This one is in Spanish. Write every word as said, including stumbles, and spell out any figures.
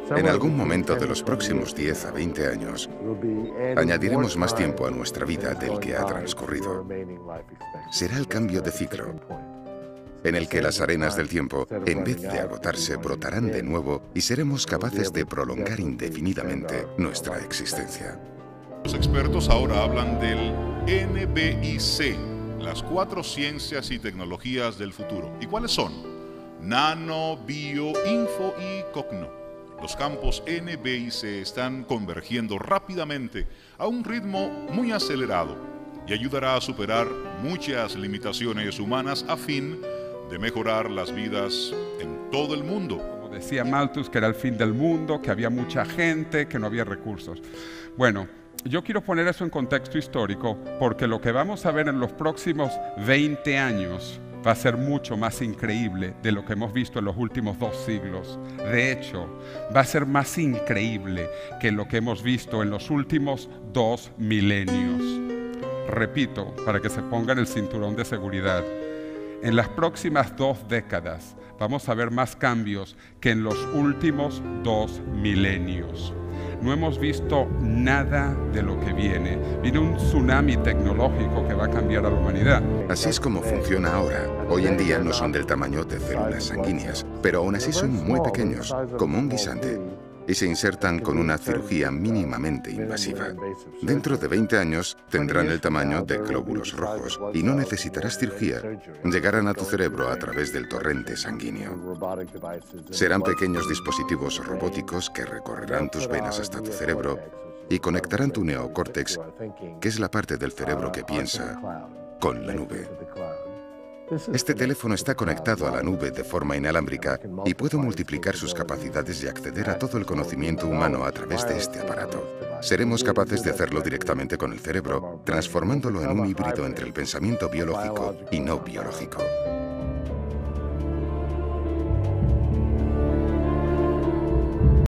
En algún momento de los próximos diez a veinte años, añadiremos más tiempo a nuestra vida del que ha transcurrido. Será el cambio de ciclo, en el que las arenas del tiempo, en vez de agotarse, brotarán de nuevo y seremos capaces de prolongar indefinidamente nuestra existencia. Los expertos ahora hablan del N B I C, las cuatro ciencias y tecnologías del futuro. ¿Y cuáles son? Nano, bio, info y cogno. Los campos N B I C están convergiendo rápidamente a un ritmo muy acelerado y ayudará a superar muchas limitaciones humanas a fin de mejorar las vidas en todo el mundo. Como decía Malthus, que era el fin del mundo, que había mucha gente, que no había recursos. Bueno, yo quiero poner eso en contexto histórico porque lo que vamos a ver en los próximos veinte años va a ser mucho más increíble de lo que hemos visto en los últimos dos siglos. De hecho, va a ser más increíble que lo que hemos visto en los últimos dos milenios. Repito, para que se pongan el cinturón de seguridad. En las próximas dos décadas vamos a ver más cambios que en los últimos dos milenios. No hemos visto nada de lo que viene. Viene un tsunami tecnológico que va a cambiar a la humanidad. Así es como funciona ahora. Hoy en día no son del tamaño de células sanguíneas, pero aún así son muy pequeños, como un guisante, y se insertan con una cirugía mínimamente invasiva. Dentro de veinte años tendrán el tamaño de glóbulos rojos y no necesitarás cirugía. Llegarán a tu cerebro a través del torrente sanguíneo. Serán pequeños dispositivos robóticos que recorrerán tus venas hasta tu cerebro y conectarán tu neocórtex, que es la parte del cerebro que piensa, con la nube. Este teléfono está conectado a la nube de forma inalámbrica y puede multiplicar sus capacidades y acceder a todo el conocimiento humano a través de este aparato. Seremos capaces de hacerlo directamente con el cerebro, transformándolo en un híbrido entre el pensamiento biológico y no biológico.